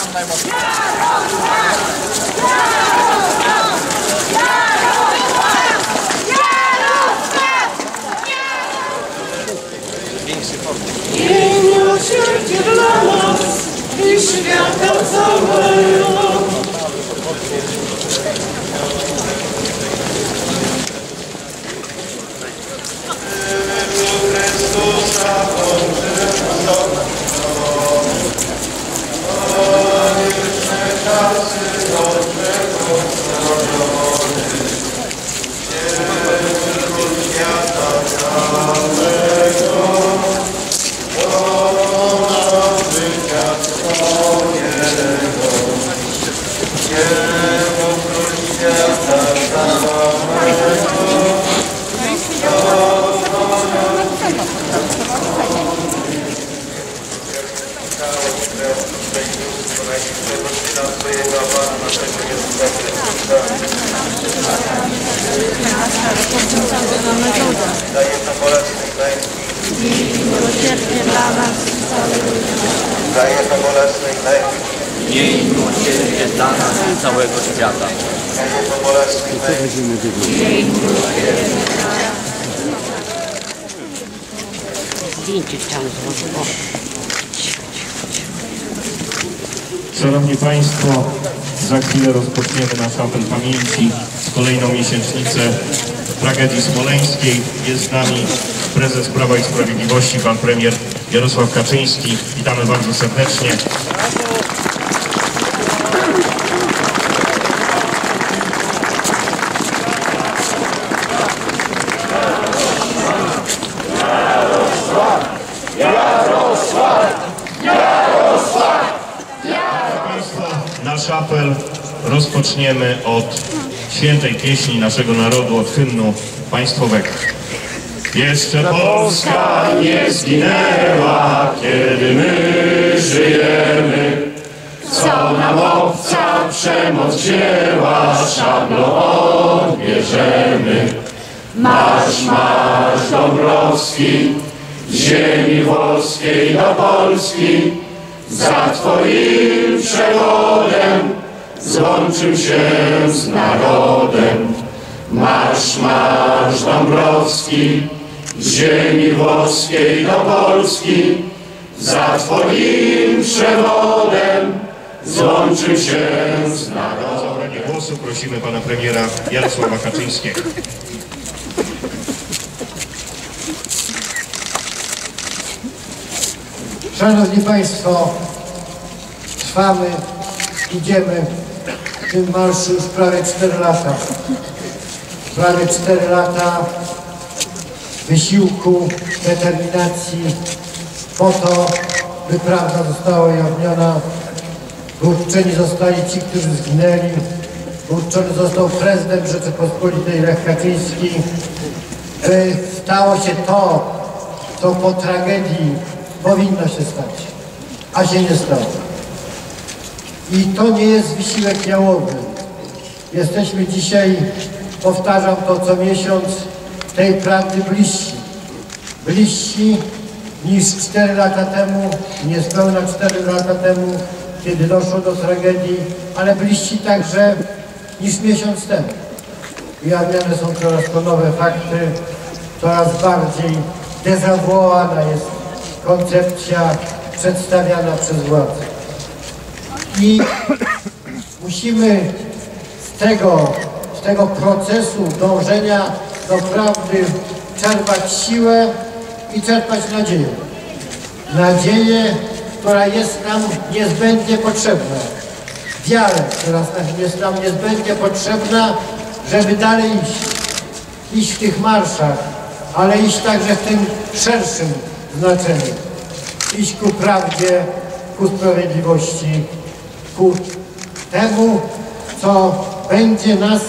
Jej miłosierdzie dla nas i świata całego. Daje to bolesny klęski. Miłosierdzie dla nas Daje to bolesny klęski. Miej miłosierdzie dla nas i całego świata. Daje to bolesny klęski. zdjęcie chciałam złożyć. Szanowni Państwo, za chwilę rozpoczniemy nasz apel pamięci w kolejną miesięcznicę tragedii smoleńskiej. Jest z nami prezes Prawa i Sprawiedliwości, pan premier Jarosław Kaczyński. Witamy bardzo serdecznie. Nasz apel rozpoczniemy od świętej pieśni naszego narodu, od hymnu państwowego. Jeszcze Polska nie zginęła, kiedy my żyjemy. Co nam obca przemoc wzięła, szablą odbierzemy. Marsz, marsz Dąbrowski, z ziemi włoskiej do Polski. Za Twoim przewodem złączył się z narodem. Marsz, marsz Dąbrowski, z ziemi włoskiej do Polski. Za Twoim przewodem złączył się z narodem. O zabranie głosu prosimy pana premiera Jarosława Kaczyńskiego. Szanowni Państwo, trwamy, idziemy w tym marszu już prawie 4 lata. Prawie 4 lata wysiłku, determinacji po to, by prawda została ujawniona, by uczczeni zostali ci, którzy zginęli, by uczczony został prezydent Rzeczypospolitej Lech Kaczyński, by stało się to, co po tragedii powinno się stać, a się nie stało. I to nie jest wysiłek jałowy. Jesteśmy dzisiaj, powtarzam to co miesiąc, tej prawdy bliżsi. Bliżsi niż 4 lata temu, niespełna 4 lata temu, kiedy doszło do tragedii, ale bliżsi także niż miesiąc temu. Ujawniane są coraz to nowe fakty, coraz bardziej dezawuowana jest koncepcja przedstawiana przez władzę. I musimy z tego procesu dążenia do prawdy czerpać siłę i czerpać nadzieję. Nadzieję, która jest nam niezbędnie potrzebna. Wiarę, która jest nam niezbędnie potrzebna, żeby dalej iść w tych marszach, ale iść także w tym szerszym znaczeniu. Iść ku prawdzie, ku sprawiedliwości, ku temu, co będzie nas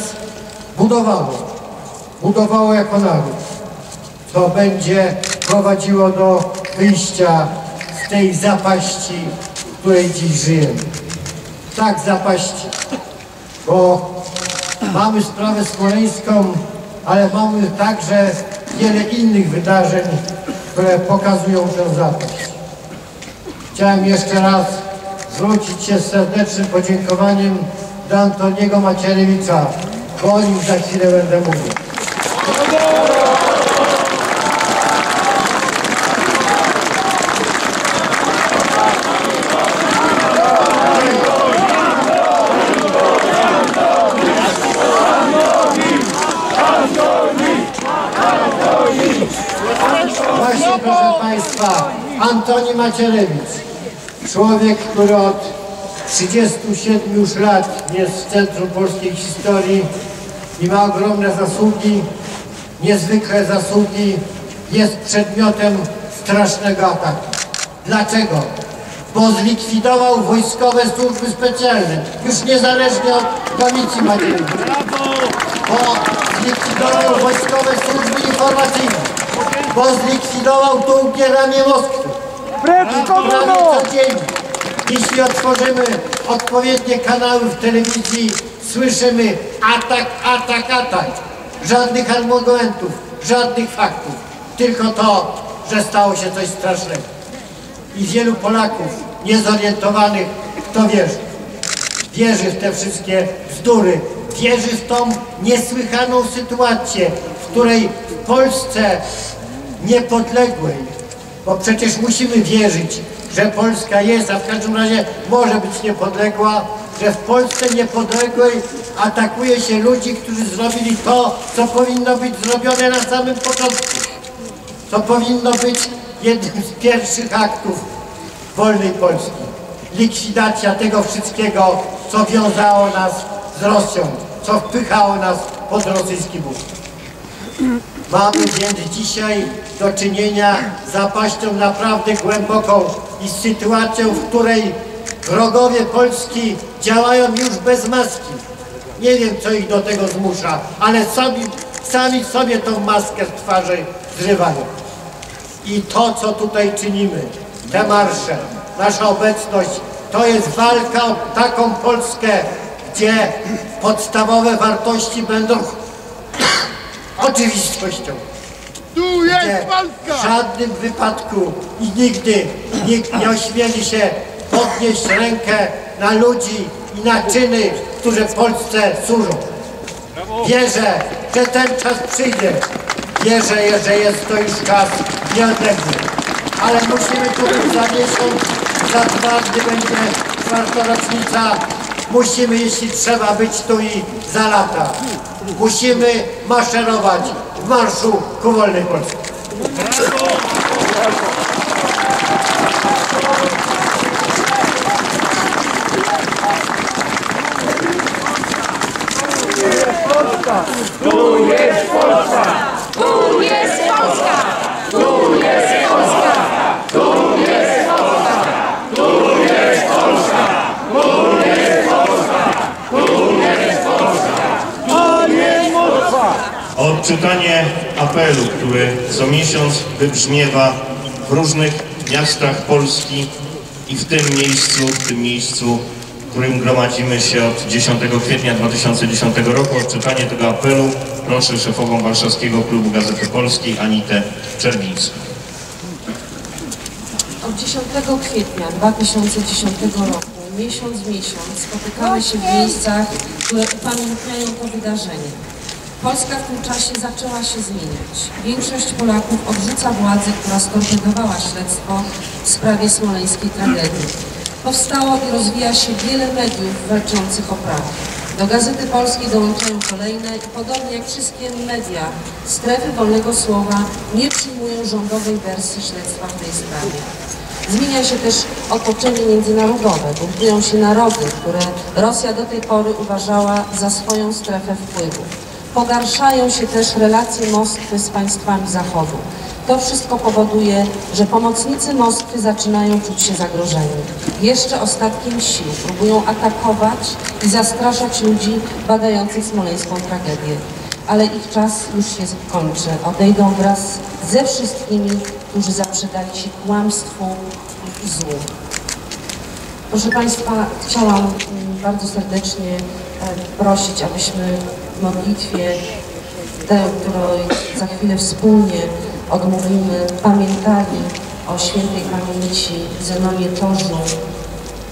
budowało jako naród, co będzie prowadziło do wyjścia z tej zapaści, w której dziś żyjemy. Tak, zapaści, bo mamy sprawę smoleńską, ale mamy także wiele innych wydarzeń, które pokazują tę zapaść. Chciałem jeszcze raz zwrócić się z serdecznym podziękowaniem do Antoniego Macierewicza, bo o nim za chwilę będę mówił. Właśnie, proszę Państwa, Antoni Macierewicz, człowiek, który od 37 już lat jest w centrum polskiej historii i ma ogromne zasługi, niezwykłe zasługi, jest przedmiotem strasznego ataku. Dlaczego? Bo zlikwidował wojskowe służby specjalne, już niezależnie od Komisji Macierewicza. Bo zlikwidował wojskowe służby informacyjne, bo zlikwidował długie ramię Moskwy. I prawie codziennie, jeśli otworzymy odpowiednie kanały w telewizji, słyszymy atak, atak, atak. Żadnych argumentów, żadnych faktów. Tylko to, że stało się coś strasznego. I wielu Polaków niezorientowanych w to wierzy. Wierzy w te wszystkie bzdury. Wierzy w tą niesłychaną sytuację, w której w Polsce niepodległej, bo przecież musimy wierzyć, że Polska jest, a w każdym razie może być niepodległa, że w Polsce niepodległej atakuje się ludzi, którzy zrobili to, co powinno być zrobione na samym początku. Co powinno być jednym z pierwszych aktów wolnej Polski. Likwidacja tego wszystkiego, co wiązało nas z Rosją, co wpychało nas pod rosyjski bóg. Mamy więc dzisiaj do czynienia z zapaścią naprawdę głęboką i z sytuacją, w której wrogowie Polski działają już bez maski. Nie wiem, co ich do tego zmusza, ale sami sobie tą maskę z twarzy zrywają. I to, co tutaj czynimy, te marsze, nasza obecność, to jest walka o taką Polskę, gdzie podstawowe wartości będą oczywistością. Tu jest Gdzie Polska! w żadnym wypadku i nigdy nikt nie ośmieli się podnieść rękę na ludzi i na czyny, które Polsce służą. Wierzę, że ten czas przyjdzie. Wierzę, że jest to już czas nieodległy. Ale musimy tu być za miesiąc, za 2, gdy będzie 4. rocznica. Musimy, jeśli trzeba, być tu i za lata. Musimy maszerować w marszu ku wolnej Polsce. Tu jest Polska! Tu jest Polska! Tu jest Polska! Tu jest Polska! Tu jest Polska! Tu jest Polska! Tu jest Polska! Tu jest Polska! Odczytanie apelu, który co miesiąc wybrzmiewa w różnych miastach Polski i w tym miejscu, w którym gromadzimy się od 10 kwietnia 2010 roku. Odczytanie tego apelu proszę szefową Warszawskiego Klubu Gazety Polskiej Anitę Czerwińską. Od 10 kwietnia 2010 roku, miesiąc w miesiąc, spotykamy się w miejscach, które upamiętniają to wydarzenie. Polska w tym czasie zaczęła się zmieniać. Większość Polaków odrzuca władzę, która storpedowała śledztwo w sprawie smoleńskiej tragedii. Powstało i rozwija się wiele mediów walczących o prawo. Do Gazety Polskiej dołączają kolejne i podobnie jak wszystkie media, strefy wolnego słowa nie przyjmują rządowej wersji śledztwa w tej sprawie. Zmienia się też otoczenie międzynarodowe, buntują się narody, które Rosja do tej pory uważała za swoją strefę wpływu. Pogarszają się też relacje Moskwy z państwami Zachodu. To wszystko powoduje, że pomocnicy Moskwy zaczynają czuć się zagrożeni. Jeszcze ostatkiem sił próbują atakować i zastraszać ludzi badających smoleńską tragedię. Ale ich czas już się kończy. Odejdą wraz ze wszystkimi, którzy zaprzedali się kłamstwu i złu. Proszę Państwa, chciałam bardzo serdecznie prosić, abyśmy w modlitwie, której za chwilę wspólnie odmówimy, pamiętali o świętej pamięci Zenonie Torzu,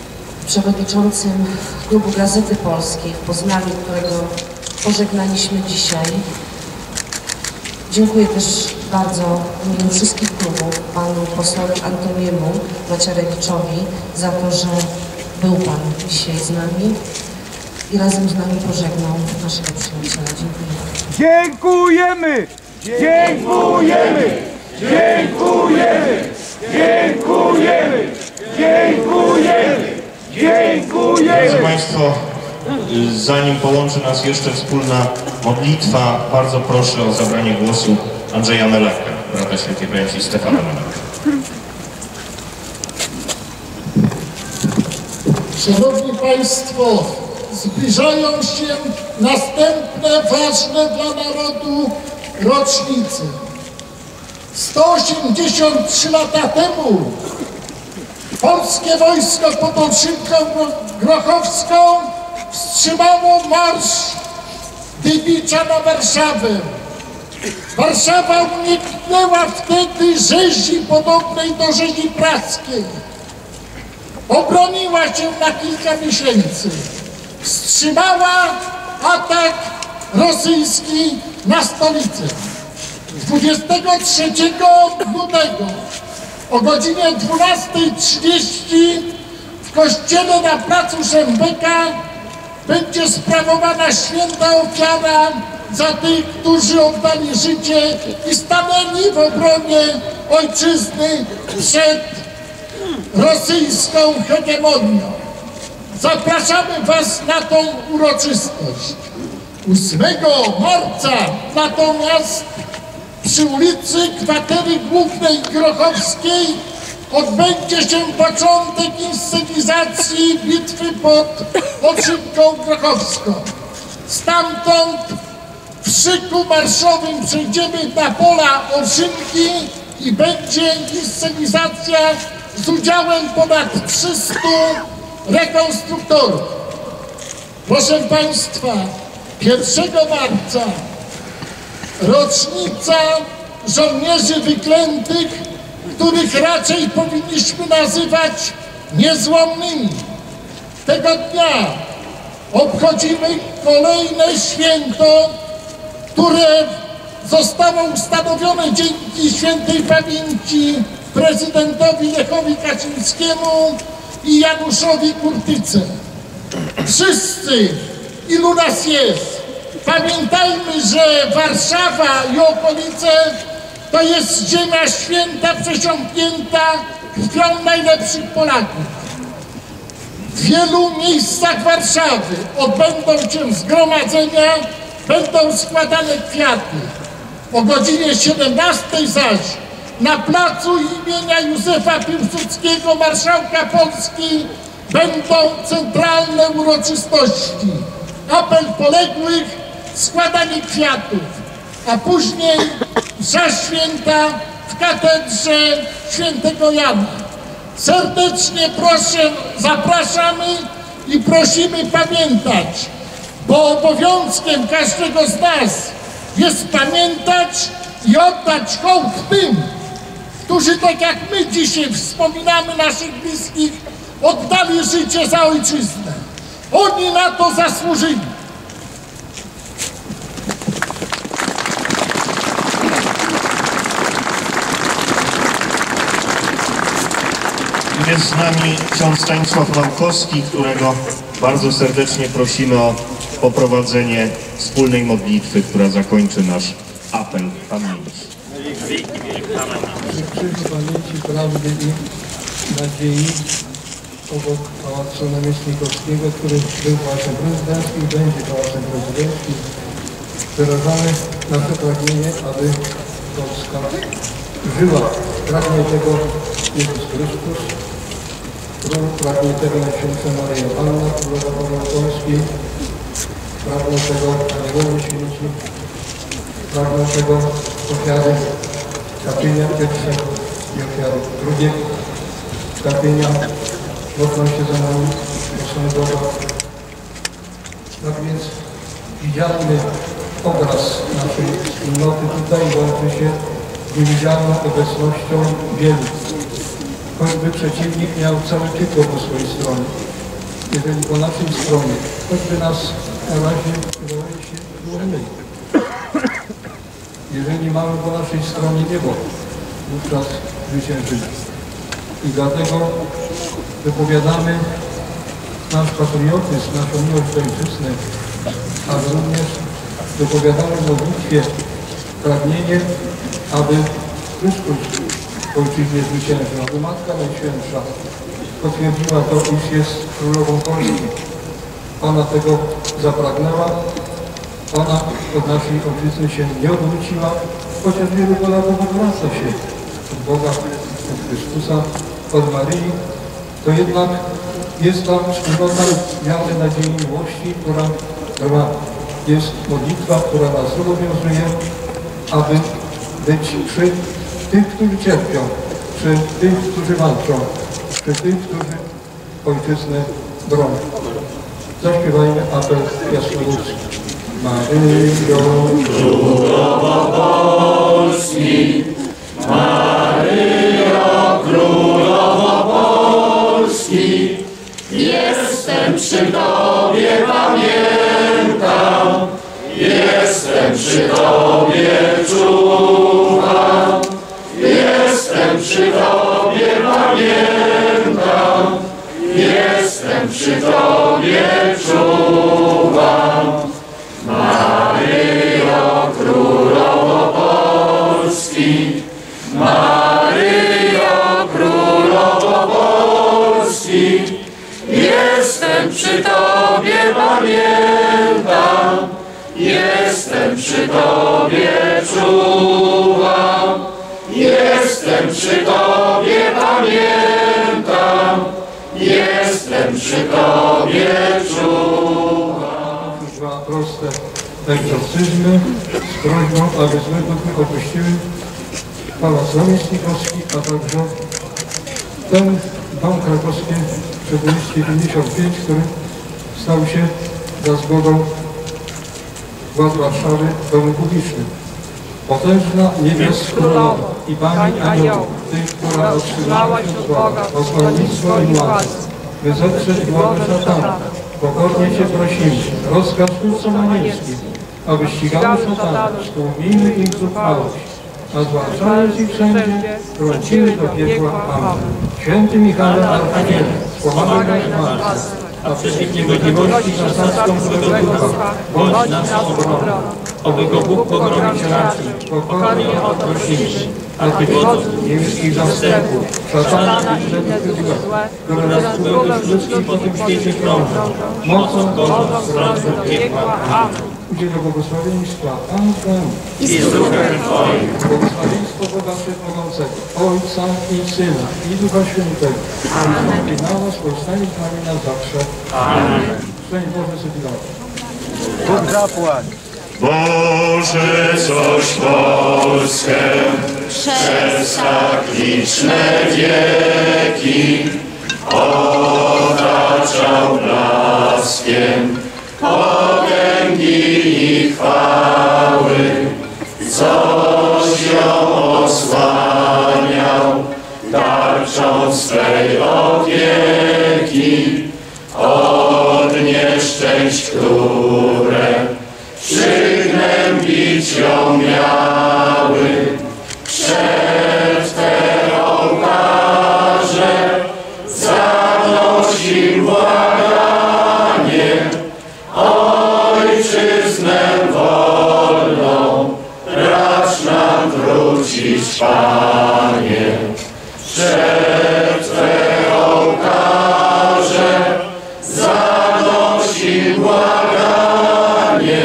przewodniczącym Klubu Gazety Polskiej w Poznaniu, którego pożegnaliśmy dzisiaj. Dziękuję też bardzo w imieniu wszystkich klubów panu posłowi Antoniemu Macierewiczowi za to, że był pan dzisiaj z nami i razem z nami pożegnał naszego przyjaciela. Dziękuję. Dziękujemy! Dziękujemy! Dziękujemy! Dziękujemy! Dziękujemy! Dziękujemy! Drodzy Państwo, zanim połączy nas jeszcze wspólna modlitwa, bardzo proszę o zabranie głosu Andrzeja Meleka, brata świętej pamięci Stefana Meleka. Szanowni Państwo, zbliżają się następne ważne dla narodu rocznice. 183 lata temu polskie wojsko pod Olszynką Grochowską wstrzymało marsz Dybicza na Warszawę. Warszawa uniknęła wtedy rzezi podobnej do rzezi praskiej. Obroniła się na kilka miesięcy. Wstrzymała atak rosyjski na stolicę. 23 lutego o godzinie 12:30 w kościele na placu Szembeka będzie sprawowana święta ofiara za tych, którzy oddali życie i stanęli w obronie ojczyzny przed rosyjską hegemonią. Zapraszamy Was na tą uroczystość. 8 marca natomiast przy ulicy Kwatery Głównej Grochowskiej odbędzie się początek inscenizacji bitwy pod Olszynką Grochowską. Stamtąd w szyku marszowym przejdziemy na pola Olszynki i będzie inscenizacja z udziałem ponad 300 rekonstruktorów. Proszę Państwa, 1 marca rocznica żołnierzy wyklętych, których raczej powinniśmy nazywać niezłomnymi. Tego dnia obchodzimy kolejne święto, które zostało ustanowione dzięki świętej pamięci prezydentowi Lechowi Kaczyńskiemu i Januszowi Kurtyce. Wszyscy, ilu nas jest, pamiętajmy, że Warszawa i okolice to jest ziemia święta przesiąknięta krwią najlepszych Polaków. W wielu miejscach Warszawy odbędą się zgromadzenia, będą składane kwiaty. O godzinie 17 zaś na placu imienia Józefa Piłsudskiego, marszałka Polski, będą centralne uroczystości. Apel poległych, składanie kwiatów, a później msza święta w katedrze świętego Jana. Serdecznie proszę, zapraszamy i prosimy pamiętać, bo obowiązkiem każdego z nas jest pamiętać i oddać hołd tym, którzy tak jak my dzisiaj wspominamy naszych bliskich, oddali życie za ojczyznę. Oni na to zasłużyli. Jest z nami ksiądz Stanisław Małkowski, którego bardzo serdecznie prosimy o poprowadzenie wspólnej modlitwy, która zakończy nasz apel pamięci. Krzyż pamięci, prawdy i nadziei obok Pałacu Namiestnikowskiego, który był Pałacem Prezydenckim, będzie Pałacem Prezydenckim. Wyrażamy nasze pragnienie, aby Polska żyła. Pragnie tego Jezus Chrystus, pragnie tego Najświętsza Maryja Panna, Królowa Korony Polskiej, pragnie tego Aniołowie Święci, pragnie tego ofiary Kapienia pierwszego i ofiary drugiego. Kapienia modlą się za nami, proszę Boga. Tak więc widzialny obraz naszej wspólnoty tutaj łączy się z niewidzialną obecnością wielu. Choćby przeciwnik miał całe piekło po swojej stronie. jeżeli po naszej stronie, choćby nas na razie wydaje się było mniej. Jeżeli mamy po naszej stronie niebo, wówczas zwyciężymy. I dlatego wypowiadamy nasz patriotyzm, naszą miłość do ojczyzny, ale również wypowiadamy w modlitwie pragnienie, aby przyszłość ojczyźnie zwyciężyła, aby Matka Najświętsza potwierdziła to, iż jest królową Polski. Ona tego zapragnęła, ona od naszej ojczyzny się nie odwróciła, chociaż wielu Polaków odwraca się od Boga, od Chrystusa, od Maryi, to jednak jest tam wspólnota wiary, nadziei, miłości, która trwa. Jest modlitwa, która nas zobowiązuje, aby być przy tych, którzy cierpią, przy tych, którzy walczą, przy tych, którzy ojczyznę bronią. Zaśpiewajmy apel jasnoludzki. Maryjo, Królowo Polski, Maryjo, Królowo Polski, jestem przy Tobie, pamiętam, jestem przy Tobie, czuwam, jestem przy Tobie, pamiętam, jestem przy Tobie, czuwam. Maryjo, Królowo Polski, Maryjo, Królowo Polski, jestem przy Tobie, pamiętam, jestem przy Tobie, czuwam, jestem przy Tobie, pamiętam, jestem przy Tobie, czuwam. Dwa proste egzorcyzmy z prośbą, aby złe duchy opuściły Pałac Namiestnikowski, a także ten dom krakowski przy ulicy 55, który stał się za zgodą władz Warszawy domem publicznym. Potężna niebios królowa i Pani aniołów, Ty, która otrzymałaś od Boga posłannictwo i władzę, by zetrzeć głowę szatana, pokornie Cię prosimy, rozkaz twórcom anielskim, aby ścigały szatana, stłumimy ich zuchwałość, a zwalczając ich wszędzie, wtrąciły do piekła. Amen. Święty Michale, Archaniele, pomagaj nas, a przeciw niegodziwości zasadzką złego ducha, bądź naszą obroną, oby go Bóg pogromić racji, pokornie odprosimy. A Ty wodzu niebieskich zastępów, szatana i inne złe, które nas królem ludzkim po tym świecie krążą, mocą Bożą zbrać do piekła. Amen. Udzielę błogosławieństwa Panu Twemu i z duchem Twoim. Błogosławieństwo Boga Wszechmogącego, Ojca i Syna i Ducha Świętego. Amen. I na nas powstanie z nami na zawsze. Amen. Szczęść Boże Sypilowy. Bóg zapłać. Boże, coś Polskę przez tak liczne wieki otaczał blaskiem potęgi i chwały, coś ją osłaniał tarczą swej opieki od nieszczęść, które przygnębić ją miały. Przed te ołtarze zanosi błaganie, ojczyznę wolną racz nam wrócić, Panie. Przed te ołtarze zanosi błaganie,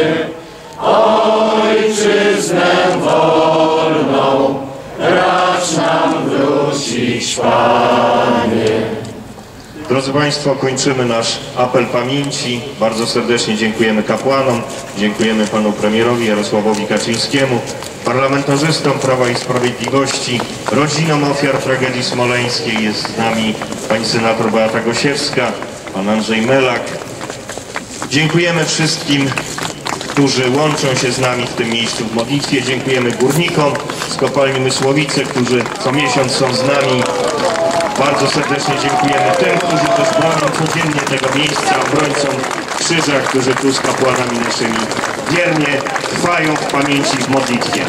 ojczyznę wolną racz nam wrócić, Panie. Drodzy Państwo, kończymy nasz apel pamięci. Bardzo serdecznie dziękujemy kapłanom, dziękujemy Panu Premierowi Jarosławowi Kaczyńskiemu, parlamentarzystom Prawa i Sprawiedliwości, rodzinom ofiar tragedii smoleńskiej. Jest z nami Pani Senator Beata Gosiewska, Pan Andrzej Melak. Dziękujemy wszystkim, którzy łączą się z nami w tym miejscu w modlitwie. Dziękujemy górnikom z kopalni Mysłowice, którzy co miesiąc są z nami. Bardzo serdecznie dziękujemy tym, którzy też bronią codziennie tego miejsca, obrońcom krzyża, którzy tu z kapłanami naszymi wiernie trwają w pamięci w modlitwie.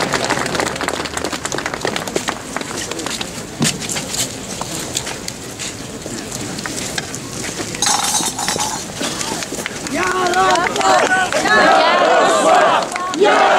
Jarosław!